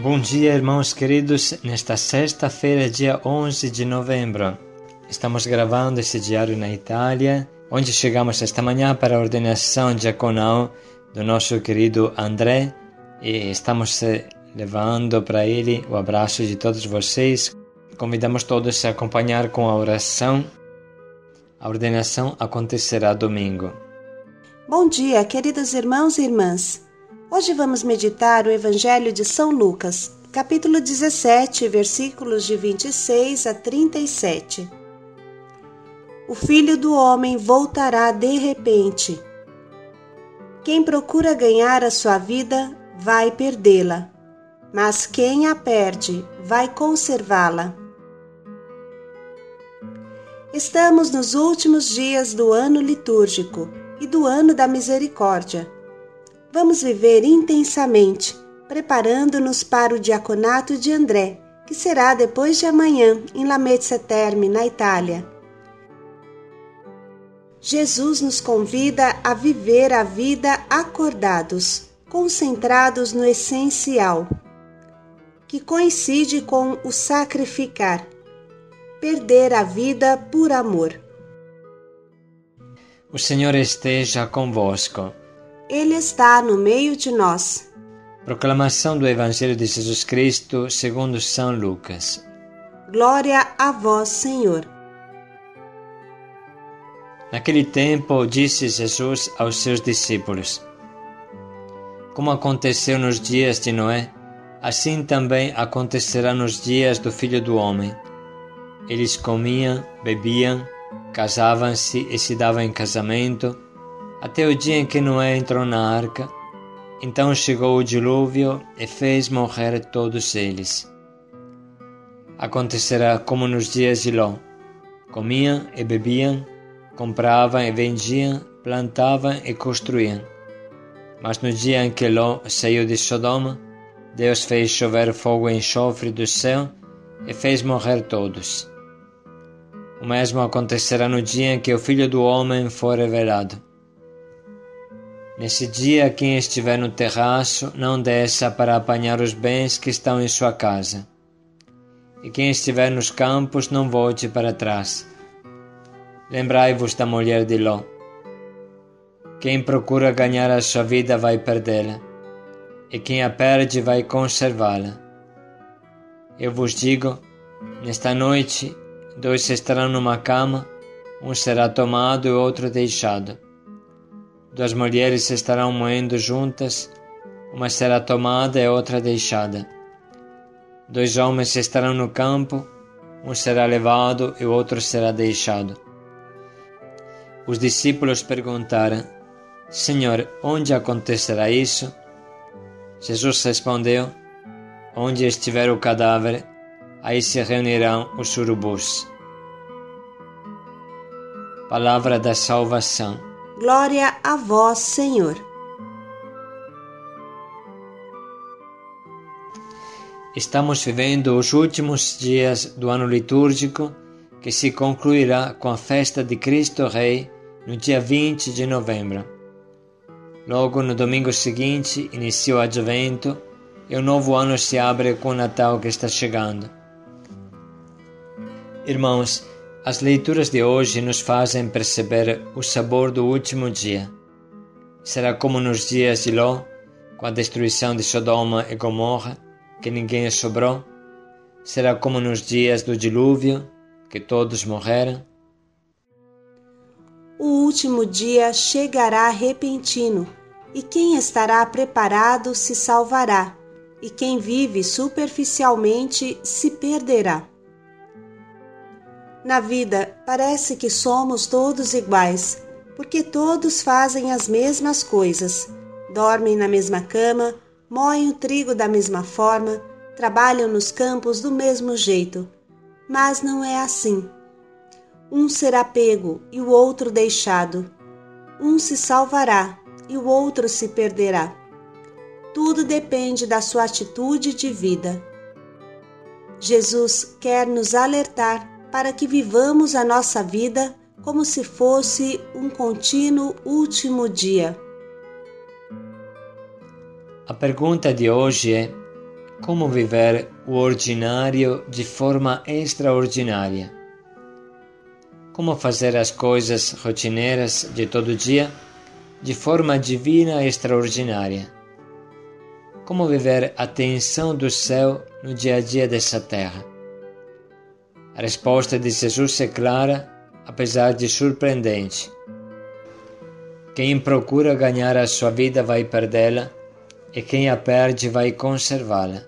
Bom dia, irmãos queridos. Nesta sexta-feira, dia 11 de novembro, estamos gravando esse diário na Itália, onde chegamos esta manhã para a ordenação diaconal do nosso querido André e estamos levando para ele o abraço de todos vocês. Convidamos todos a acompanhar com a oração. A ordenação acontecerá domingo. Bom dia, queridos irmãos e irmãs. Hoje vamos meditar o Evangelho de São Lucas, capítulo 17, versículos de 26 a 37. O Filho do Homem voltará de repente. Quem procura ganhar a sua vida, vai perdê-la, mas quem a perde, vai conservá-la. Estamos nos últimos dias do ano litúrgico e do ano da misericórdia. Vamos viver intensamente, preparando-nos para o diaconato de André, que será depois de amanhã em Lamezia Terme, na Itália. Jesus nos convida a viver a vida acordados, concentrados no essencial, que coincide com o sacrificar, perder a vida por amor. O Senhor esteja convosco. Ele está no meio de nós. Proclamação do Evangelho de Jesus Cristo segundo São Lucas. Glória a vós, Senhor. Naquele tempo, disse Jesus aos seus discípulos: Como aconteceu nos dias de Noé, assim também acontecerá nos dias do Filho do Homem. Eles comiam, bebiam, casavam-se e se davam em casamento, até o dia em que Noé entrou na arca. Então chegou o dilúvio e fez morrer todos eles. Acontecerá como nos dias de Ló: comiam e bebiam, compravam e vendiam, plantavam e construíam. Mas no dia em que Ló saiu de Sodoma, Deus fez chover fogo e enxofre do céu e fez morrer todos. O mesmo acontecerá no dia em que o Filho do Homem for revelado. Nesse dia, quem estiver no terraço, não desça para apanhar os bens que estão em sua casa. E quem estiver nos campos, não volte para trás. Lembrai-vos da mulher de Ló. Quem procura ganhar a sua vida vai perdê-la, e quem a perde vai conservá-la. Eu vos digo, nesta noite, 2 estarão numa cama, um será tomado e o outro deixado. 2 mulheres estarão moendo juntas, uma será tomada e outra deixada. 2 homens estarão no campo, um será levado e o outro será deixado. Os discípulos perguntaram: Senhor, onde acontecerá isso? Jesus respondeu: Onde estiver o cadáver, aí se reunirão os urubus. Palavra da salvação. Glória a vós, Senhor. Estamos vivendo os últimos dias do ano litúrgico, que se concluirá com a festa de Cristo Rei no dia 20 de novembro. Logo no domingo seguinte inicia o Advento e o novo ano se abre com o Natal que está chegando. Irmãos, as leituras de hoje nos fazem perceber o sabor do último dia. Será como nos dias de Ló, com a destruição de Sodoma e Gomorra, que ninguém sobrou? Será como nos dias do dilúvio, que todos morreram? O último dia chegará repentino, e quem estará preparado se salvará, e quem vive superficialmente se perderá. Na vida, parece que somos todos iguais, porque todos fazem as mesmas coisas, dormem na mesma cama, moem o trigo da mesma forma, trabalham nos campos do mesmo jeito. Mas não é assim. Um será pego e o outro deixado. Um se salvará e o outro se perderá. Tudo depende da sua atitude de vida. Jesus quer nos alertar para que vivamos a nossa vida como se fosse um contínuo último dia. A pergunta de hoje é: como viver o ordinário de forma extraordinária. Como fazer as coisas rotineiras de todo dia de forma divina e extraordinária. Como viver a tensão do céu no dia a dia dessa terra. A resposta de Jesus é clara, apesar de surpreendente. Quem procura ganhar a sua vida vai perdê-la, e quem a perde vai conservá-la.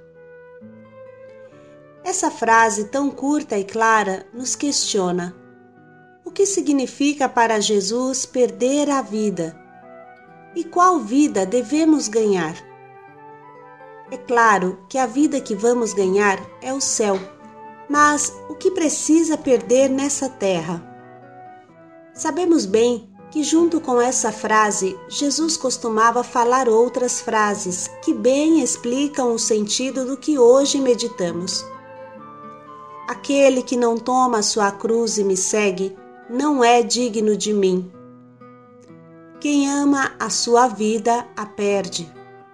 Essa frase tão curta e clara nos questiona: o que significa para Jesus perder a vida? E qual vida devemos ganhar? É claro que a vida que vamos ganhar é o céu, mas o que precisa perder nessa terra? Sabemos bem que junto com essa frase, Jesus costumava falar outras frases que bem explicam o sentido do que hoje meditamos. Aquele que não toma a sua cruz e me segue, não é digno de mim. Quem ama a sua vida, a perde.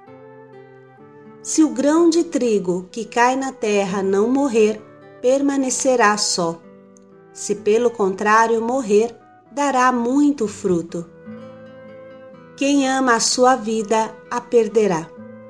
Se o grão de trigo que cai na terra não morrer, permanecerá só. Se pelo contrário morrer, dará muito fruto. Quem ama a sua vida, a perderá.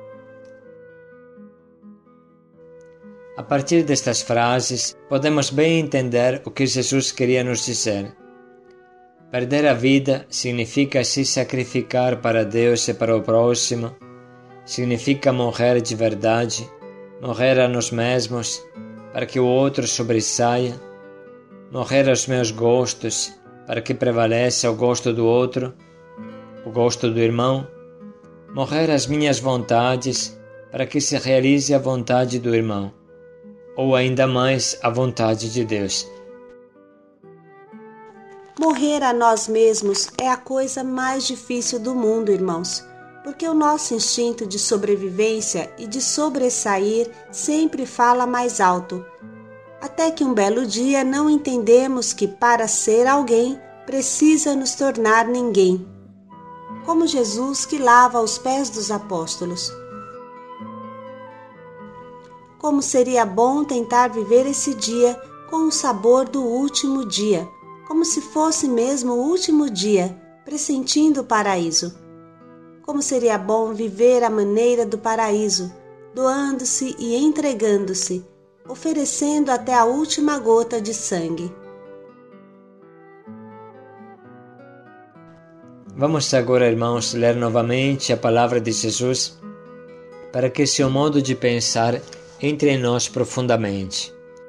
A partir destas frases, podemos bem entender o que Jesus queria nos dizer. Perder a vida significa se sacrificar para Deus e para o próximo, significa morrer de verdade, morrer a nós mesmos, para que o outro sobressaia, morrer aos meus gostos, para que prevaleça o gosto do outro, o gosto do irmão, morrer às minhas vontades, para que se realize a vontade do irmão, ou ainda mais a vontade de Deus. Morrer a nós mesmos é a coisa mais difícil do mundo, irmãos, porque o nosso instinto de sobrevivência e de sobressair sempre fala mais alto, até que um belo dia não entendemos que para ser alguém precisa nos tornar ninguém, como Jesus que lava os pés dos apóstolos. Como seria bom tentar viver esse dia com o sabor do último dia, como se fosse mesmo o último dia, pressentindo o paraíso. Como seria bom viver à maneira do paraíso, doando-se e entregando-se, oferecendo até a última gota de sangue. Vamos agora, irmãos, ler novamente a palavra de Jesus, para que seu modo de pensar entre em nós profundamente.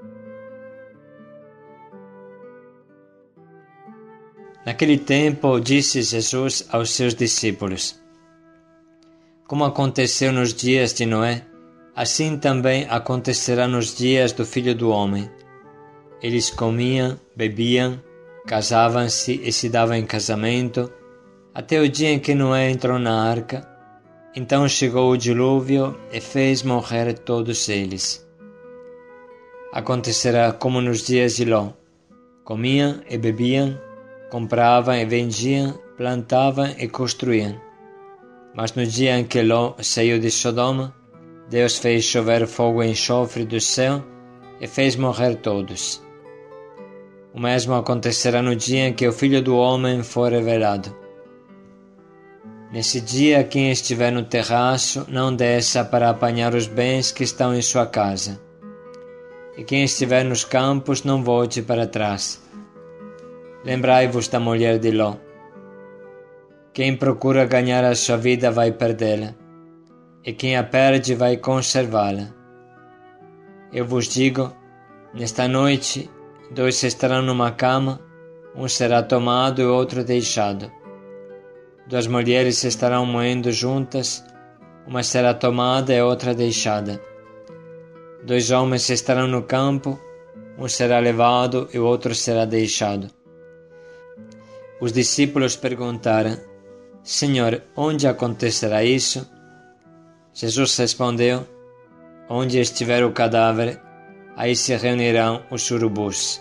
Naquele tempo, disse Jesus aos seus discípulos: como aconteceu nos dias de Noé, assim também acontecerá nos dias do Filho do Homem. Eles comiam, bebiam, casavam-se e se davam em casamento, até o dia em que Noé entrou na arca. Então chegou o dilúvio e fez morrer todos eles. Acontecerá como nos dias de Ló: comiam e bebiam, compravam e vendiam, plantavam e construíam. Mas no dia em que Ló saiu de Sodoma, Deus fez chover fogo e enxofre do céu e fez morrer todos. O mesmo acontecerá no dia em que o Filho do Homem for revelado. Nesse dia, quem estiver no terraço não desça para apanhar os bens que estão em sua casa. E quem estiver nos campos não volte para trás. Lembrai-vos da mulher de Ló. Quem procura ganhar a sua vida vai perdê-la, e quem a perde vai conservá-la. Eu vos digo, nesta noite, 2 estarão numa cama, um será tomado e o outro deixado. 2 mulheres estarão moendo juntas, uma será tomada e outra deixada. 2 homens estarão no campo, um será levado e o outro será deixado. Os discípulos perguntaram: Senhor, onde acontecerá isso? Jesus respondeu: onde estiver o cadáver, aí se reunirão os urubus.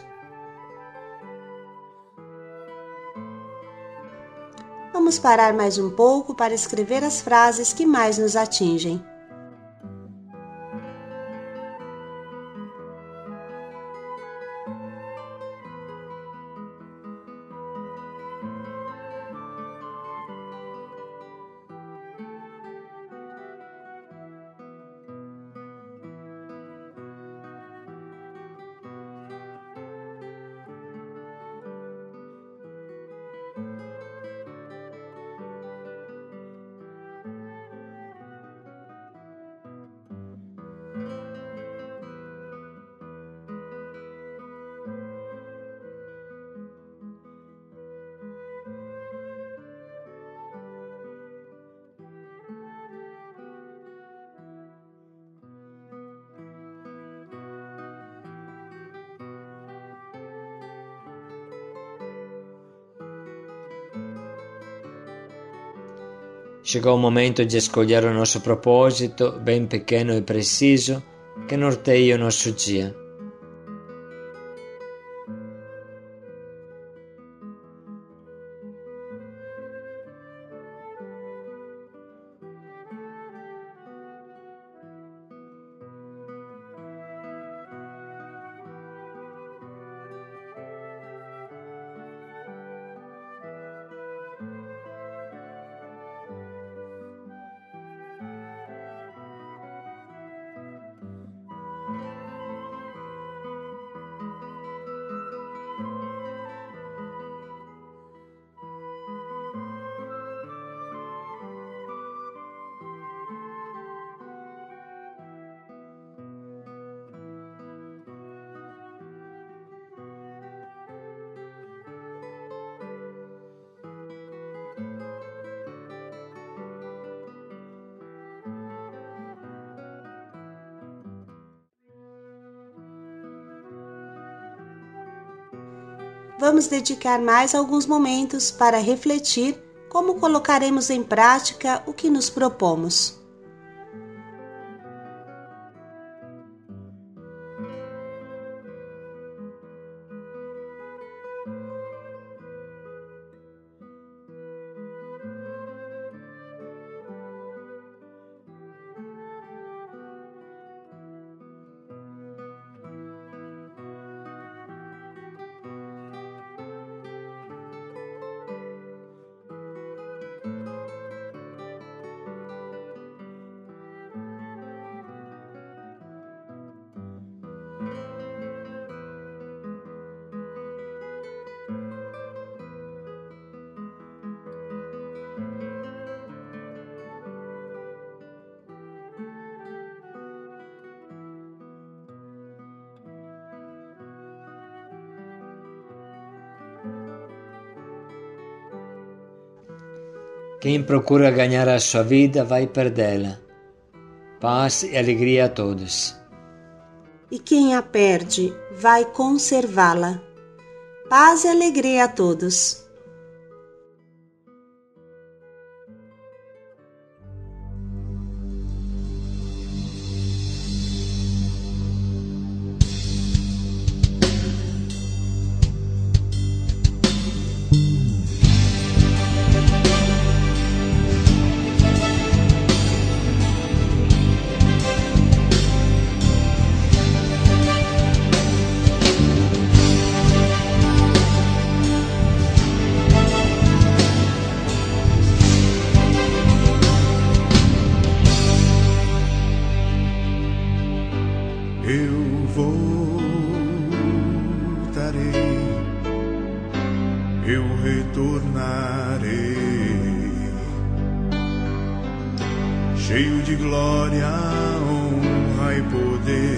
Vamos parar mais um pouco para escrever as frases que mais nos atingem. chegou o momento de escolher o nosso propósito, bem pequeno e preciso, que norteia o nosso dia. Vamos dedicar mais alguns momentos para refletir como colocaremos em prática o que nos propomos. Quem procura ganhar a sua vida vai perdê-la. Paz e alegria a todos. E quem a perde vai conservá-la. Paz e alegria a todos. Eu voltarei, eu retornarei, cheio de glória, honra e poder.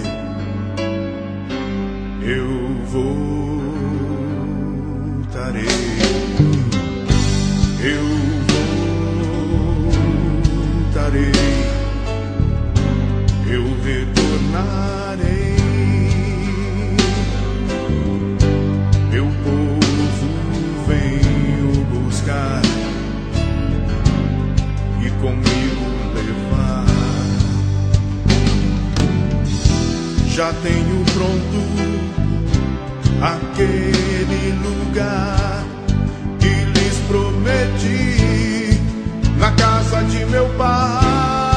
Eu voltarei, eu voltarei, eu retornarei. Meu povo venho buscar e comigo levar. Já tenho pronto aquele lugar que lhes prometi na casa de meu pai.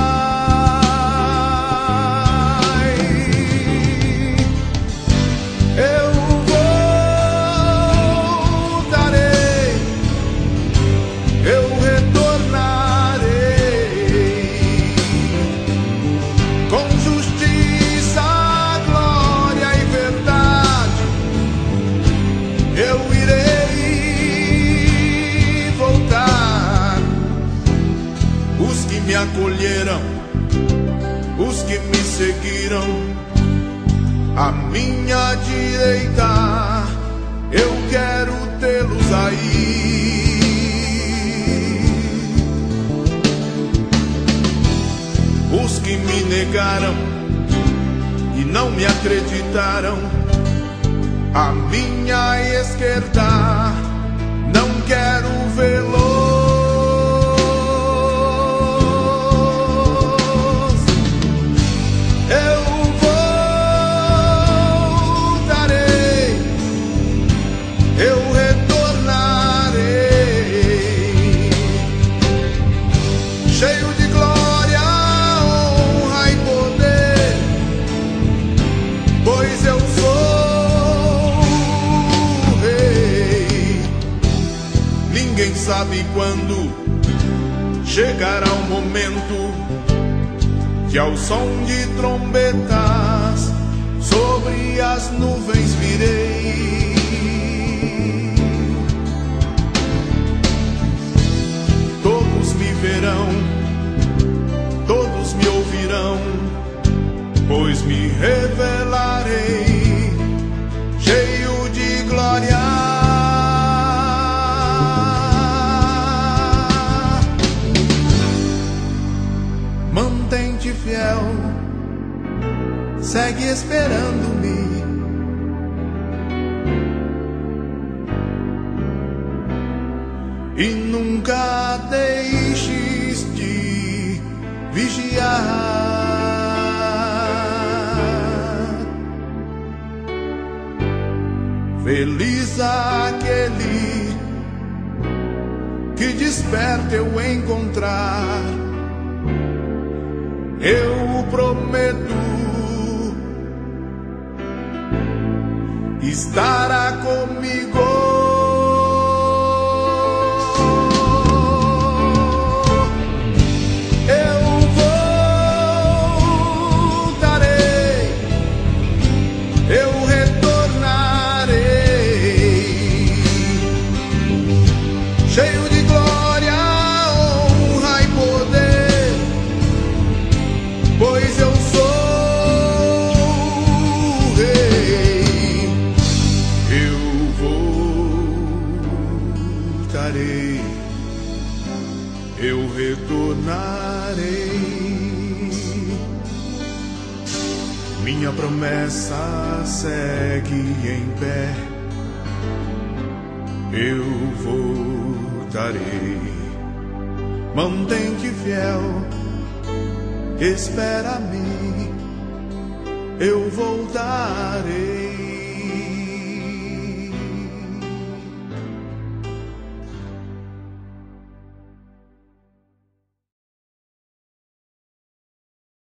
Me acolheram, os que me seguiram, à minha direita, eu quero tê-los aí. Os que me negaram e não me acreditaram, à minha esquerda, não quero vê-los. sabe quando chegará o momento que ao som de trombetas sobre as nuvens virei. Todos me verão, todos me ouvirão, pois me revelarei cheio de glória. Mantém-te fiel, segue esperando-me. E nunca deixes de vigiar. Feliz aquele que desperta eu encontrar. Eu prometo estará comigo. Cheio de glória, honra e poder, pois eu sou o rei. Eu voltarei, eu retornarei. Minha promessa segue em pé. Eu voltarei, mantém-te fiel, espera-me, eu voltarei.